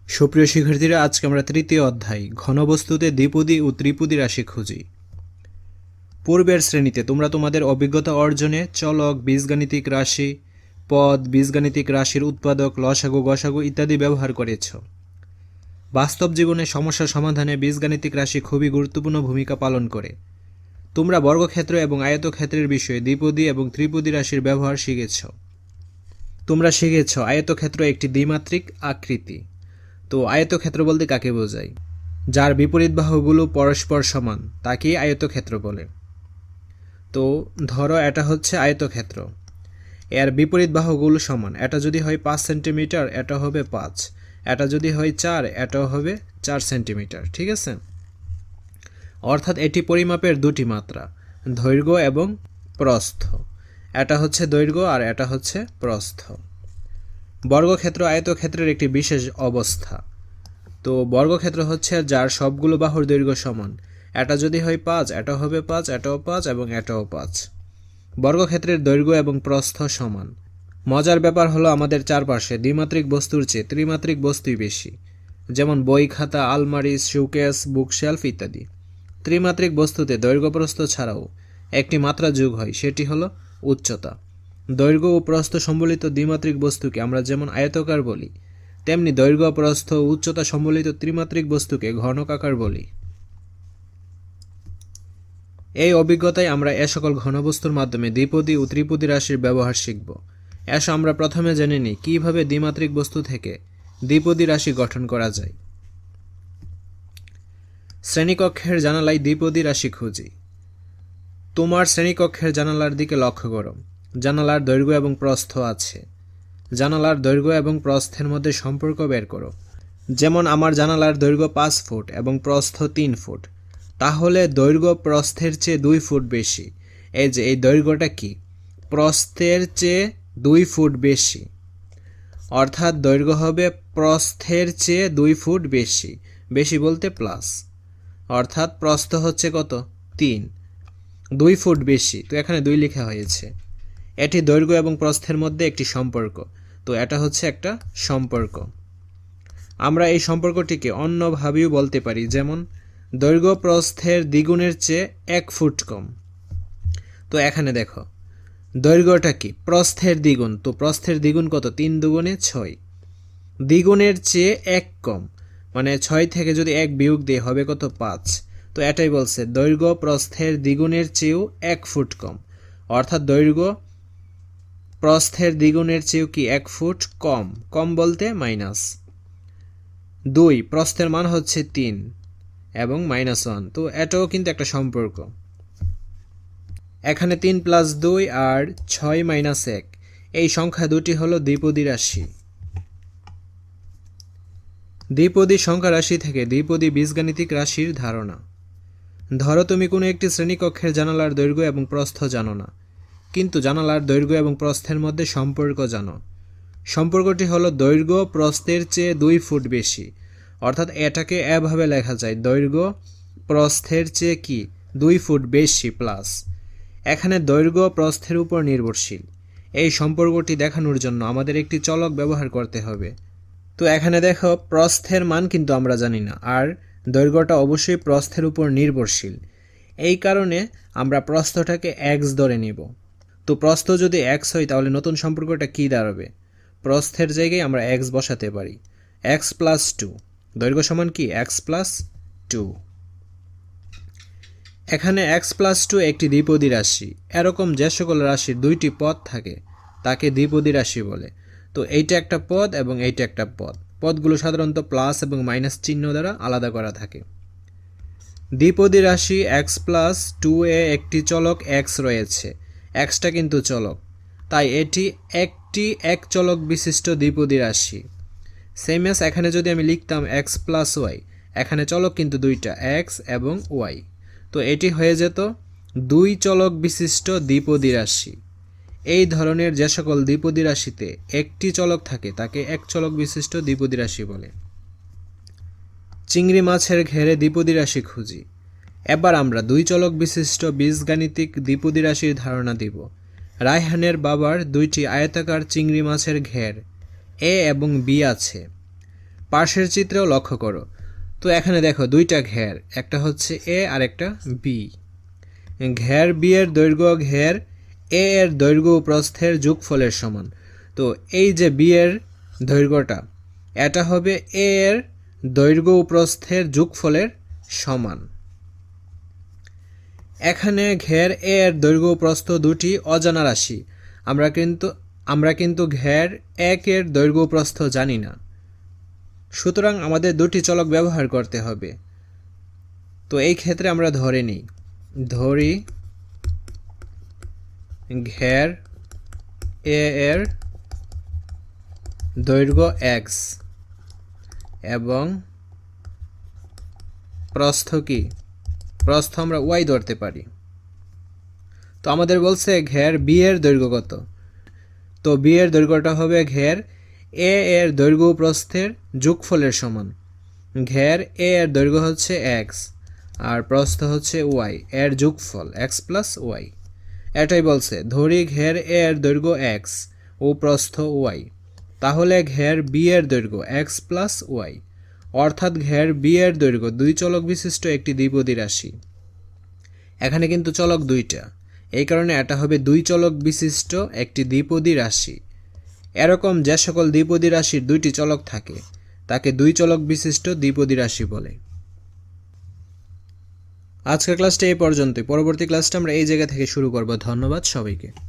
সুপ্রিয় শিক্ষার্থীরা, আজকে আমরা তৃতীয় অধ্যায় ঘনবস্তুতে দ্বিপদী ও ত্রিপদী রাশি খুঁজি। পূর্বের শ্রেণীতে তোমরা তোমাদের অভিজ্ঞতা অর্জনে চলক, বীজগাণিতিক রাশি, পদ, বীজগাণিতিক রাশির উৎপাদক, লসাগু, গসাগু ইত্যাদি ব্যবহার করেছ। বাস্তব জীবনে সমস্যা সমাধানে বীজগাণিতিক রাশি খুবই গুরুত্বপূর্ণ ভূমিকা পালন করে। তোমরা বর্গক্ষেত্র এবং আয়তক্ষেত্রের বিষয়ে দ্বিপদী এবং ত্রিপদী রাশির ব্যবহার শিখেছ। তোমরা শিখেছ আয়তক্ষেত্র একটি দ্বিমাত্রিক আকৃতি। তো আয়তক্ষেত্র বলতে কাকে বোঝায়? যার বিপরীত বাহুগুলো পরস্পর সমান তাকেই আয়তক্ষেত্র বলে। তো ধরো এটা হচ্ছে আয়তক্ষেত্র, এর বিপরীত বাহুগুলো সমান। এটা যদি হয় 5 সেন্টিমিটার, এটা হবে 5। এটা যদি হয় 4, এটাও হবে 4 সেন্টিমিটার। ঠিক আছে, অর্থাৎ এটি পরিমাপের দুটি মাত্রা, দৈর্ঘ্য এবং প্রস্থ। এটা হচ্ছে দৈর্ঘ্য আর এটা হচ্ছে প্রস্থ। বর্গক্ষেত্র আয়তক্ষেত্রের একটি বিশেষ অবস্থা। তো বর্গক্ষেত্র হচ্ছে যার সবগুলো বাহুর দৈর্ঘ্য সমান। এটা যদি হয় 5, এটা হবে 5, এটাও 5 এবং এটাও 5। বর্গক্ষেত্রের দৈর্ঘ্য এবং প্রস্থ সমান। মজার ব্যাপার হলো আমাদের চারপাশে দ্বিমাত্রিক বস্তুর চেয়ে ত্রিমাত্রিক বস্তুই বেশি, যেমন বই খাতা, আলমারি, শোকেস, বুকশেলফ ইত্যাদি। ত্রিমাত্রিক বস্তুতে দৈর্ঘ্য প্রস্থ ছাড়াও একটি মাত্রা যোগ হয়, সেটি হলো উচ্চতা। দৈর্ঘ্য ও প্রস্থ সম্বলিত দ্বিমাত্রিক বস্তুকে আমরা যেমন আয়তাকার বলি, তেমনি দৈর্ঘ্য, প্রস্থ ও উচ্চতা সম্বলিত ত্রিমাত্রিক বস্তুকে ঘনকাকার বলি। এই অভিজ্ঞতায় আমরা এ সকল ঘনবস্তুর মাধ্যমে দ্বিপদী ও ত্রিপদী রাশির ব্যবহার শিখব। এসো আমরা প্রথমে জেনে নিই কিভাবে দ্বিমাত্রিক বস্তু থেকে দ্বিপদী রাশি গঠন করা যায়। শ্রেণীকক্ষের জানালায় দ্বিপদী রাশি খুঁজি। তোমার শ্রেণীকক্ষের জানালার দিকে লক্ষ্য করো। জানালার দৈর্ঘ্য এবং প্রস্থ আছে। জানালার দৈর্ঘ্য এবং প্রস্থের মধ্যে সম্পর্ক বের করো। যেমন আমার জানালার দৈর্ঘ্য 5 ফুট এবং প্রস্থ 3 ফুট, তাহলে দৈর্ঘ্য প্রস্থের চেয়ে 2 ফুট বেশি। এই যে এই দৈর্ঘ্যটা কি? প্রস্থের চেয়ে 2 ফুট বেশি, অর্থাৎ দৈর্ঘ্য হবে প্রস্থের চেয়ে 2 ফুট বেশি। বেশি বলতে প্লাস, অর্থাৎ প্রস্থ হচ্ছে কত? 3, 2 ফুট বেশি। তো এখানে 2 লেখা হয়েছে। এটি দৈর্ঘ্য এবং প্রস্থের মধ্যে একটি সম্পর্ক। তো এটা হচ্ছে একটা সম্পর্ক। আমরা এই সম্পর্কটিকে অন্যভাবেও বলতে পারি, যেমন দৈর্ঘ্য প্রস্থের দ্বিগুণের চেয়ে 1 ফুট কম। তো এখানে দেখো দৈর্ঘ্যটা কি? প্রস্থের দ্বিগুণ। তো প্রস্থের দ্বিগুণ কত? 3 দুগুণে 6। দ্বিগুণের চেয়ে 1 কম, মানে 6 থেকে যদি 1 বিয়োগ দিয়ে হবে কত? 5। তো এটাই বলছে দৈর্ঘ্য প্রস্থের দ্বিগুণের চেয়েও 1 ফুট কম, অর্থাৎ দৈর্ঘ্য প্রস্থের দ্বিগুণের চেয়েও কি 1 ফুট কম। কম বলতে মাইনাস 2। প্রস্থের মান হচ্ছে 3 এবং -1। তো এটাও কিন্তু একটা সম্পর্ক। এখানে 3 + 2 আর 6 - 1, এই সংখ্যা দুটি হলো দ্বিপদী রাশি। দ্বিপদী সংখ্যা রাশি থেকে দ্বিপদী বীজগাণিতিক রাশির ধারণা। ধরো তুমি কোনো একটি শ্রেণীকক্ষের জানালার দৈর্ঘ্য এবং প্রস্থ জানো না, কিন্তু জানালার দৈর্ঘ্য এবং প্রস্থের মধ্যে সম্পর্ক জানো। সম্পর্কটি হলো দৈর্ঘ্য প্রস্থের চেয়ে 2 ফুট বেশি, অর্থাৎ এটাকে এভাবে লেখা যায় দৈর্ঘ্য প্রস্থের চেয়ে কি 2 ফুট বেশি প্লাস। এখানে দৈর্ঘ্য প্রস্থের উপর নির্ভরশীল। এই সম্পর্কটি দেখানোর জন্য আমাদের একটি চলক ব্যবহার করতে হবে। তো এখানে দেখো প্রস্থের মান কিন্তু আমরা জানি না, আর দৈর্ঘ্যটা অবশ্যই প্রস্থের উপর নির্ভরশীল। এই কারণে আমরা প্রস্থটাকে x ধরে নিব। তো প্রস্থ যদি x হয় তাহলে নতুন সম্পর্কটা কি দাঁড়াবে? প্রস্থের জায়গায় আমরা x বসাতে পারি। x + 2, দৈর্ঘ্য সমান কি? x + 2। এখানে x + 2 একটি দ্বিপদী রাশি। এরকম যে সকল রাশির 2টি পদ থাকে তাকে দ্বিপদী রাশি বলে। তো এইটা একটা পদ এবং এইটা একটা পদ। পদগুলো সাধারণত প্লাস এবং মাইনাস চিহ্ন দ্বারা আলাদা করা থাকে। দ্বিপদী রাশি x + 2 এ একটি চলক x রয়েছে। xটা কিন্তু চলক, তাই এটি একটি এক চলক বিশিষ্ট দ্বিপদী রাশি। সেম এস এখানে যদি আমি লিখতাম x + y, এখানে চলক কিন্তু দুইটা, x এবং y। তো এটি হয়ে যেত 2 চলক বিশিষ্ট দ্বিপদী রাশি। এই ধরনের যে সকল দ্বিপদী রাশিতে একটি চলক থাকে তাকে এক চলক বিশিষ্ট দ্বিপদী রাশি বলে। চিংড়ি মাছের ঘেরে দ্বিপদী রাশি খুঁজি। এবার আমরা 2 চলক বিশিষ্ট বীজগাণিতিক দ্বিপদী রাশির ধারণা দিব। রায়হানের বাবার 2টি আয়তাকার চিংড়ি মাছের ঘের A এবং B আছে। পাশের চিত্রেও লক্ষ্য করো। তো এখানে দেখো দুইটা ঘের, একটা হচ্ছে এ আর একটা বি। ঘের বি এর দৈর্ঘ্য ঘের এ এর দৈর্ঘ্য ও প্রস্থের যোগফলের সমান। তো এই যে বি এর দৈর্ঘ্যটা, এটা হবে এ এর দৈর্ঘ্য ও প্রস্থের যোগফলের সমান। এখানে ঘের এ এর দৈর্ঘ্য ও প্রস্থ দুটি অজানা রাশি। আমরা কিন্তু ঘের এক এর দৈর্ঘ্য ও প্রস্থ জানি না, সুতরাং আমাদের দুটি চলক ব্যবহার করতে হবে। তো এই ক্ষেত্রে আমরা ধরি ঘের এ এর দৈর্ঘ্য x এবং প্রস্থ কি, প্রস্থ আমরা y ধরতে পারি। তো আমাদের বলছে ঘের বি এর দৈর্ঘ্য কত। তো বি এর দৈর্ঘ্যটা হবে ঘের এ এর দৈর্ঘ্য প্রস্থের যোগফলের সমান। ঘের এ এর দৈর্ঘ্য হচ্ছে x আর প্রস্থ হচ্ছে y, এর যোগফল x প্লাস y। এটাই বলছে, ধরি ঘের এ এর দৈর্ঘ্য x ও প্রস্থ y, তাহলে ঘের বি এর দৈর্ঘ্য x প্লাস y, অর্থাৎ ঘের বি এর দৈর্ঘ্য দুই চলক বিশিষ্ট একটি দ্বিপদী রাশি। এখানে কিন্তু চলক দুইটা, এই কারণে এটা হবে দুই চলক বিশিষ্ট একটি দ্বিপদী রাশি। এরকম যে সকল দ্বিপদী রাশির দুইটি চলক থাকে তাকে দুই চলক বিশিষ্ট দ্বিপদী রাশি বলে। আজকের ক্লাসটা এই পর্যন্তই। পরবর্তী ক্লাসটা আমরা এই জায়গা থেকে শুরু করব। ধন্যবাদ সবাইকে।